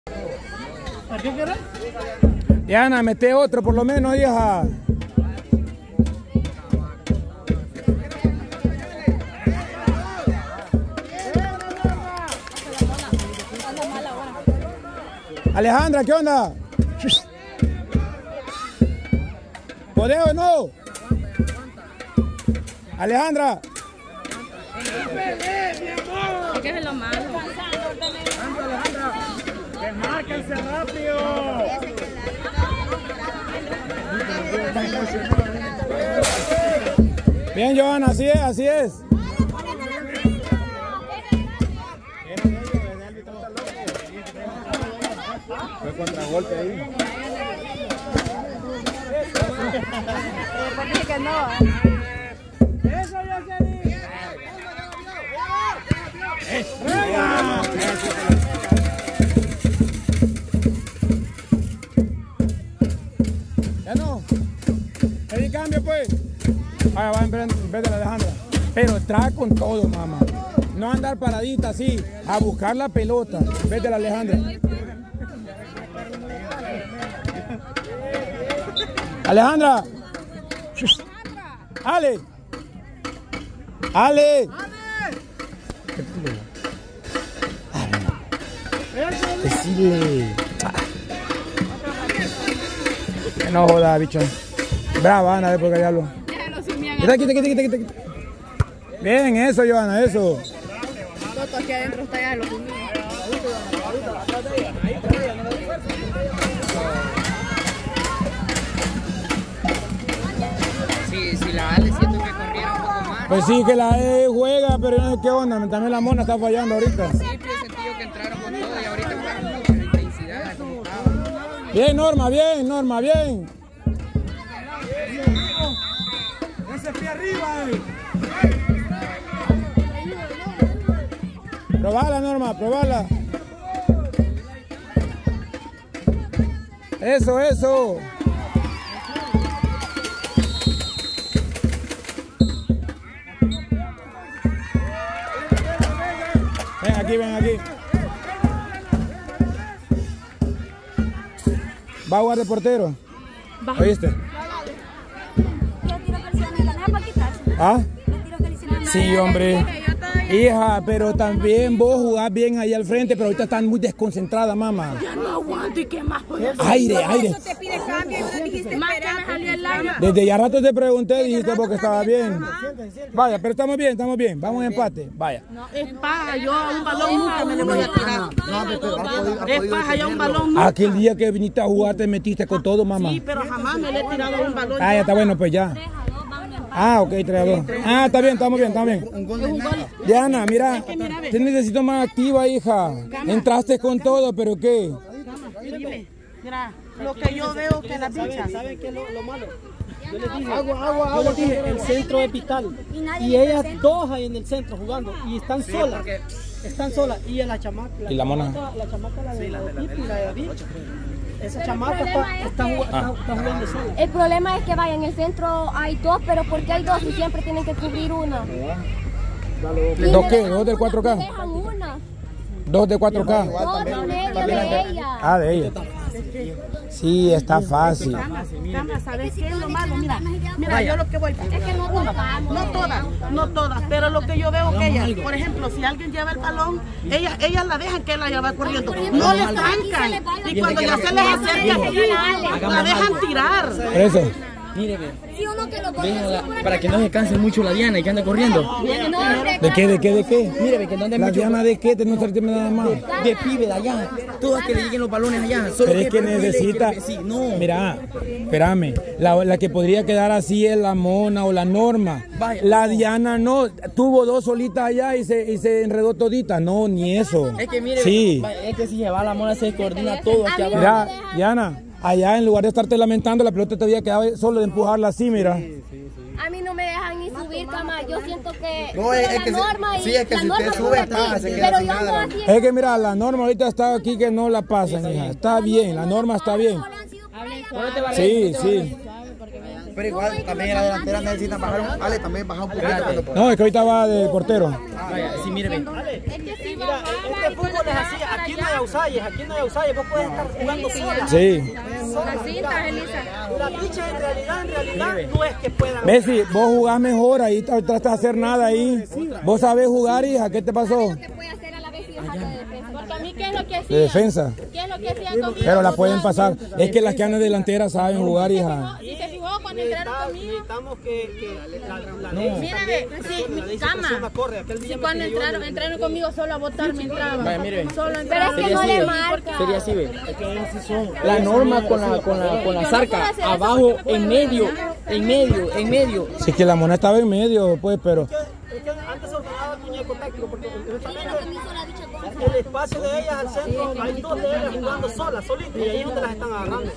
¿Por qué querés? Diana, mete otro por lo menos, hija. Alejandra, ¿qué onda? ¿Podés o no? Alejandra. ¿Qué es lo malo? Alejandra, desmárquense rápido. Bien, Johanna, así es, así es. Fue contragolpe ahí. Porque que no. Eso ya se dice. Ya no. Pedí cambio, pues. Vaya, va en vez de la Alejandra. Pero trae con todo, mamá. No andar paradita así, a buscar la pelota. En vez de la Alejandra. Alejandra. Ale. Ale. Decile. No joda, bicho. Brava, Ana, por callarlo. Quita. Bien, eso, Johanna, eso. Toto, aquí adentro está ya lo conmigo. Si la Ale siento que corriera un poco más. Pues sí, que la E juega, pero no sé qué onda. También la Mona está fallando ahorita. Sí, pero he sentido que entraron con todo y ahorita jugaron mucho la intensidad, como estaba. Bien, Norma, bien. Ese pie arriba, Probala, Norma, probala. Eso. Ven aquí. Va a jugar de portero. ¿Oíste? ¿Ah? Sí, hombre. Hija, pero también vos jugás bien ahí al frente, pero ahorita están muy desconcentrada, mamá. Ya no aguanto y qué más puedes hacer. Aire. Eso te pide cambio y vos dijiste más que me salió el aire. Desde ya rato te pregunté, dijiste porque estaba bien. Vaya, pero estamos bien. Vamos en empate. Vaya. No, es paja, yo a un balón nunca me le voy a tirar. Es paja, yo a un balón nunca. Aquel día que viniste a jugar te metiste con todo, mamá. Sí, pero jamás me le he tirado a un balón. Ah, ya está bueno, pues ya. Ah, ok, 3-2. Ah, está bien, estamos bien. Diana, mira, te necesito más activa, hija. Entraste con todo, pero ¿qué? Mira, lo que yo veo que las bichas. ¿Saben qué es lo malo? Yo les dije, yo les dije, el centro es vital. Y ellas dos ahí en el centro jugando. Y están solas. Están solas. Y la chamaca. ¿Y la Mona? La chamaca, la de Pipi y la de David. Esa chamaca está jugando sola. El problema es que vaya, en el centro hay dos, pero ¿por qué hay dos y siempre tienen que cubrir una? ¿Dos qué? ¿Dos del 4K? Dejan una. ¿Dos de 4K? Dos y medio de ella. Ah, de ella. Sí, está fácil. Cama, ¿sabes qué es lo malo? Mira, yo lo que voy. Es que no tocamos. No todas, pero lo que yo veo que ellas, por ejemplo, si alguien lleva el balón, ellas la dejan que la lleva corriendo. No le trancan. Y cuando ya se les acerca aquí, la dejan tirar. Por eso. Mire, ve. Sí, uno que lo Véala, para que no se canse mucho la Diana y que ande corriendo. ¿De qué? Mire, ve que no ande ¿La mucho. Diana de qué? No se nada más. De pibe de allá. Todas que le lleguen los balones allá. Solo Pero es que necesita. Sí, no. Mira, espérame. La que podría quedar así es la Mona o la Norma. Vaya. La Diana no. Tuvo dos solitas allá y se enredó todita. No, ni eso. Es que mire, Sí. es que si se va la Mona se descoordina todo aquí abajo. Mira, Diana. Allá en lugar de estarte lamentando, la pelota todavía quedaba solo de empujarla así, mira. A mí no me dejan ni subir, cama. Yo siento que No, es que la norma y sí, es que la si norma usted sube, aquí, se queda pero sin yo ando nada. así. Es que mira, la Norma ahorita está aquí que no la pasan, hija. Está bien, la Norma está bien. Sí. Pero igual, también la delantera necesita bajar un... Ale, también bajar un poquito. No, es que ahorita va de portero. Vaya, sí, mire, ve. Mira, este fútbol es así. aquí no hay outside, vos puedes estar jugando sola. Sí. La picha en realidad no es que puedan. Messi, vos jugás mejor, ahí trataste de hacer nada ahí. Vos sabés jugar, hija, ¿qué te pasó? Porque a mí, ¿qué es lo que hacía? De defensa. ¿Qué es lo que hacían conmigo? Pero la pueden pasar. Es que las que andan delanteras saben jugar, hija. Si se fijó cuando entraron conmigo. Necesitamos que la Mírame, sí, mi cama. Si cuando entraron conmigo solo a votar me entraban. Vaya, mire. Solo Pero entraban. es que no le marca. Sería así, ve. La norma con la zarca, abajo, en medio. Sí, que la mona estaba en medio, pues, pero... Es que antes se ordenaba el muñeco táctico porque el espacio de ellas al centro, hay dos de ellas jugando solas, solitas, y ahí es donde las están agarrando.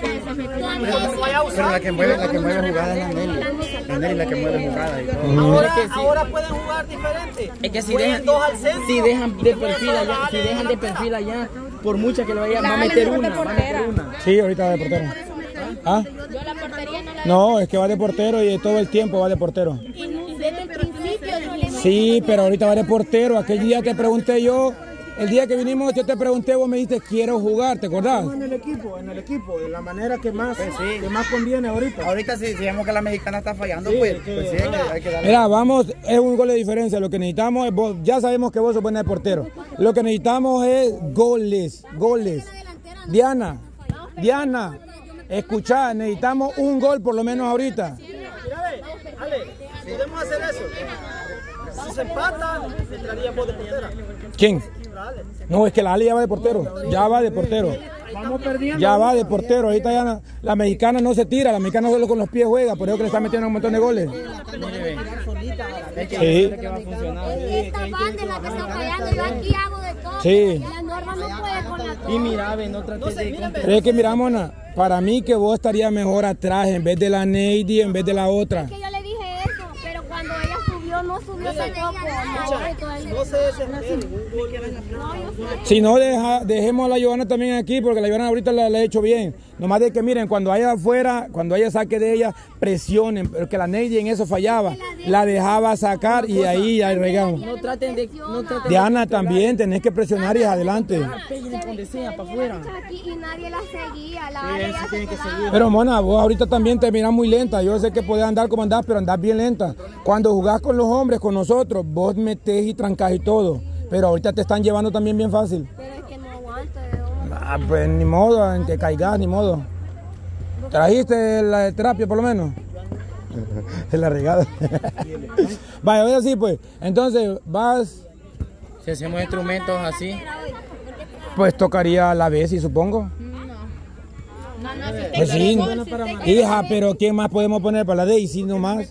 Pero la que mueve jugada es la Nelly. La Nelly la que mueve jugada. Ahora pueden jugar diferente. Es que si Juegan dos al centro. dejan de perfil allá, por mucha que le vaya, va a meter una. Sí, ahorita va de portero. ¿Ah? Yo la portería no la... No, es que va de portero y todo el tiempo va de portero. Y desde el principio no le... Sí, pero ahorita va de portero. Aquel día te pregunté yo, el día que vinimos yo te pregunté, vos me dijiste quiero jugar, ¿te acordás? En el equipo, de la manera que más conviene ahorita. Ahorita si vemos que la mexicana está fallando, pues sí, hay que darle. Mira, vamos, es un gol de diferencia. Lo que necesitamos es, ya sabemos que vos sos buena de portero. Lo que necesitamos es goles. Diana, escuchá, necesitamos un gol por lo menos ahorita. Mira, Ale, podemos hacer eso. Si se empata, entraría vos de portera. ¿Quién? No, es que la Ale ya va de portero. Vamos perdiendo. Ya va de portero. Ahorita ya la mexicana no se tira. La mexicana solo con los pies juega. Por eso que le está metiendo un montón de goles. Sí. Esta banda es la que está fallando. Yo aquí hago de todo. Sí. La norma no puede con la todo. Y mira, ve, no trates de... Pero es que mira, Mona, para mí que vos estarías mejor atrás en vez de la Neidy, en vez de la otra. Es que yo le dije eso, pero cuando ella subió, no subió tampoco. No se desesperen. Si no, dejemos a la Johanna también aquí, porque la Johanna ahorita la he hecho bien. Nomás de que miren, cuando haya afuera, cuando haya saque de ella, presionen, porque la Neidy en eso fallaba. La dejaba sacar y ahí ya regamos. No traten de... Diana, también tenés que presionar y adelante. Donde sea, para afuera. Y nadie la seguía, la área ya se quedaba. Pero Mona, vos ahorita también te mirás muy lenta. Yo sé que podés andar como andás, pero andás bien lenta. Cuando jugás con los hombres, con nosotros, vos metés y trancás y todo. Pero ahorita te están llevando también bien fácil. Pero es que no aguanto. Pues ni modo, en que caigas, ni modo. ¿Trajiste la terapia por lo menos? Es la regada. Vaya, voy así pues. Entonces, vas... Si hacemos instrumentos así... Pues tocaría la Bessie, supongo. Pues sí, hija, pero ¿quién más podemos poner para la Daisy nomás?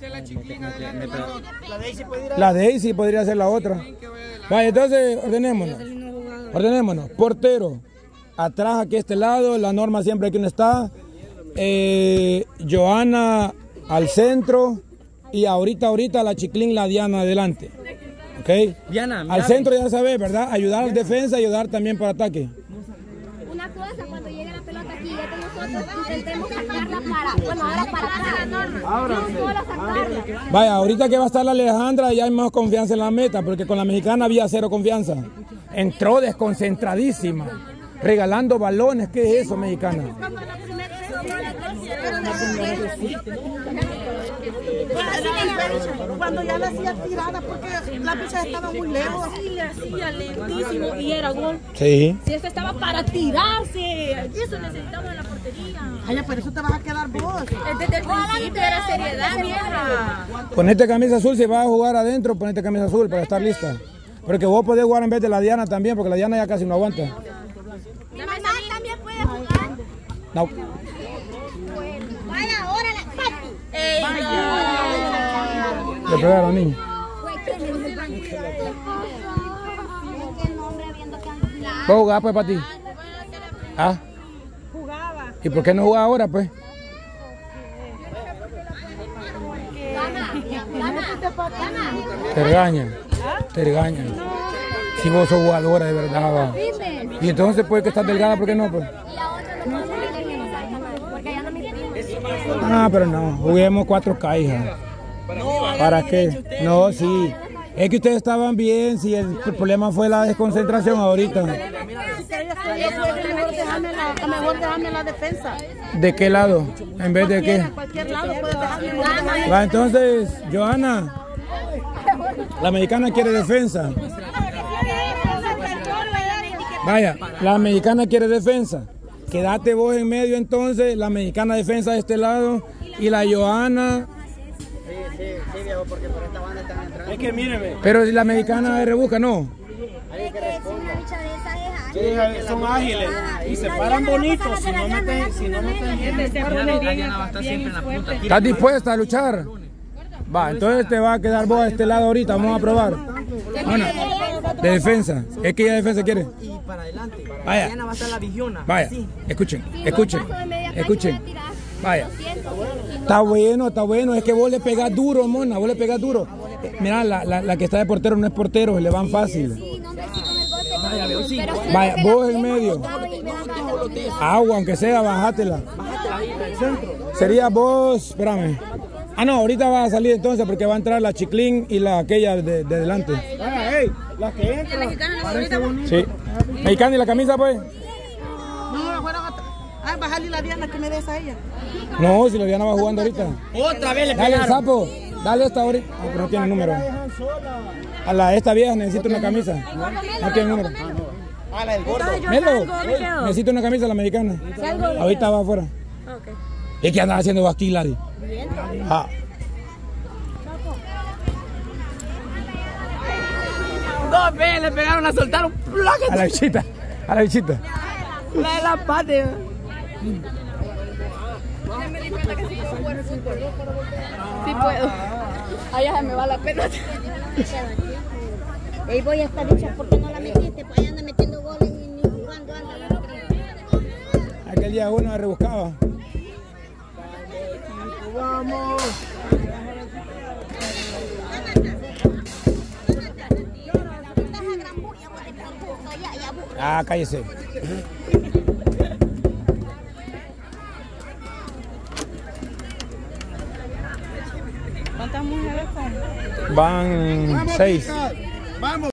La Daisy podría ser la otra. Vaya, entonces ordenémonos. Portero, atrás aquí a este lado, la norma siempre aquí no está. Johanna al centro y ahorita la Chiclín, la Diana adelante. ¿Ok? Diana, al centro ya sabes, ¿verdad? Ayudar al defensa y ayudar también para ataque. Una cosa, cuando llegue la pelota aquí, ya que nosotros intentemos sacarla para... Bueno, ahora para la norma. Ahora sí. Vaya, ahorita que va a estar la Alejandra ya hay más confianza en la meta, porque con la mexicana había cero confianza. Entró desconcentradísima, regalando balones. ¿Qué es eso, mexicana? Cuando ya la hacía tirada porque la picha estaba muy lejos. Sí, le hacía lentísimo y era gol. Sí. Si eso estaba para tirarse. Eso necesitamos en la portería. Ay, pero eso te vas a quedar vos. Desde el principio era seriedad, vieja. Ponete camisa azul, si vas a jugar adentro, ponete camisa azul para estar lista. Porque vos podés jugar en vez de la Diana también, porque la Diana ya casi no aguanta. Mi mamá también puede jugar. No. Vaya, ahora la Pati. ¡Ey, Le pegaron, niño. ¿Vos jugás pues para ti? ¿Ah? Jugaba. ¿Y por qué no jugás ahora pues? Te regañan. Si vos sos jugadora de verdad. Va. Y entonces pues que estás delgada, ¿por qué no pues? Ah, pero no, juguemos 4K, hija. ¿Para qué? No, sí. Es que ustedes estaban bien, si el problema fue la desconcentración ahorita. Mejor déjame la defensa. ¿De qué lado? ¿En vez de qué? Cualquier lado puedes dejarme. Va, entonces, Johanna, la mexicana quiere defensa. Vaya, la mexicana quiere defensa. Quédate vos en medio entonces, la mexicana defensa de este lado y la Johanna. Sí, viejo, porque por esta banda están entrando. Es que míreme. Pero si la mexicana rebusca, no. Es que si una bicha de esa es ágil. Son ágiles y se paran bonitos. Si no meten gente, Diana va a estar siempre en la punta. ¿Estás dispuesta a luchar? Va, entonces te va a quedar vos a este lado ahorita, vamos a probar. Ana, de defensa, es que ella de defensa quiere. Y para adelante. Vaya. Diana va a estar la vigiona. Vaya, Sí. escuchen, Si escuchen, no paso de media cancha, escuchen. la tirás. Vaya. Lo siento. Está bueno, es que vos le pegás duro, mona, vos le pegás duro. Mira, la que está de portero no es portero, le van fácil. Sí, no, hombre, sí, con el golpe. Pero sí, Vaya, porque vos la en medio. botaban y me dan ganas de volver. Agua, aunque sea, bájatela. Sería vos, espérame. Ah, no, ahorita va a salir entonces porque va a entrar la Chiclín y la aquella de delante. la que entra. Sí. Mexicana y la camisa, pues. No, la fueron a bajarle la Diana que me des a ella. No, si la Diana va jugando ahorita. Otra vez le Dale, pegaron. sapo. Dale esta ahorita. Ah, pero no tiene número. A esta vieja necesito una camisa. No tiene número. Ah, la del gordo. Melo, necesito una camisa la mexicana. Ahorita va afuera. ¿Y qué andas haciendo vos aquí, Lari? Ah. Dos veces le pegaron a soltar un placa. A la bichita. A la bichita. La de la pata. Sí puedo. Allá se me va la pelota. Ahí voy a estar dicha porque no la metiste, pues ahí anda metiendo goles y ni jugando anda. Aquel día uno me rebuscaba. Vamos. Ah, cállese. ¿Cuántas mujeres son? Van 6. Vamos.